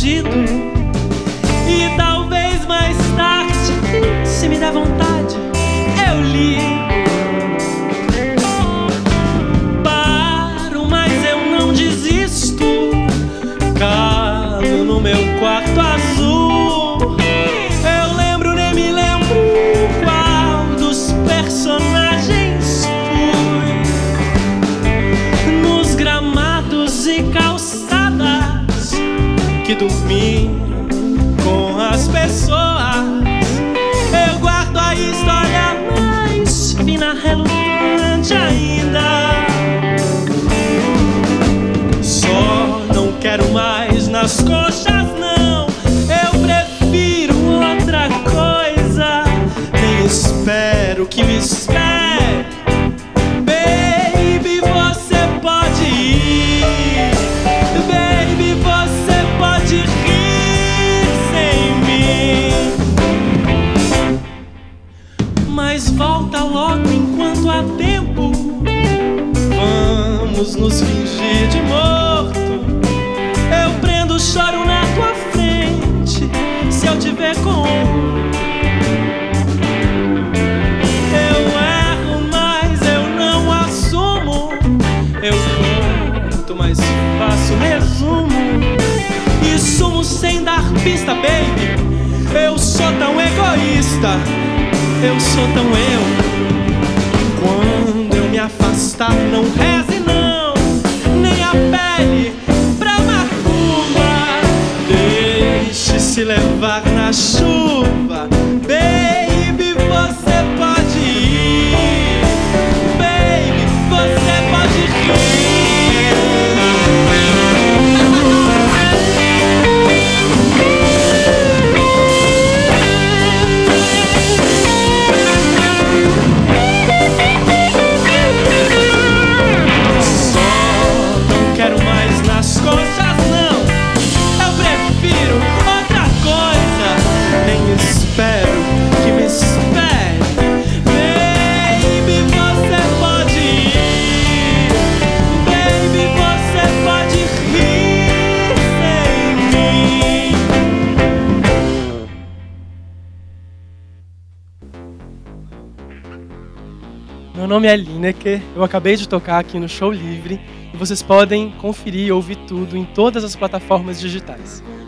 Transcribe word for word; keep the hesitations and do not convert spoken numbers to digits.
perdido. E talvez mais tarde, se me der vontade, eu ligo. Paro, mas eu não desisto. Calo no meu quarto azul. Eu lembro, nem me lembro qual dos personagens fui. Nos gramados e calçadas que dormi com as pessoas, eu guardo a história mais fina, relutante ainda. Só não quero mais nas coxas, não. Eu prefiro outra coisa. Nem espero que me espere. Baby, você pode ir. Baby, você pode rir sem mim. Mas volta logo enquanto há tempo. Vamos nos fingir de morto. Eu prendo o choro na tua frente se eu te ver com. Eu erro, mas eu não assumo. Eu conto, mas faço resumo. E sumo sem dar pista, baby. Eu sou tão egoísta. Eu sou tão eu. Quando eu me afastar, não reze não, nem a pele pra macumba. Deixe-se levar na chuva. Baby, você pode ir. Baby, você pode rir. Espero que me espere. Baby, você pode ir. Baby, você pode rir sem mim. Meu nome é Lineker. Eu acabei de tocar aqui no Show Livre e vocês podem conferir e ouvir tudo em todas as plataformas digitais.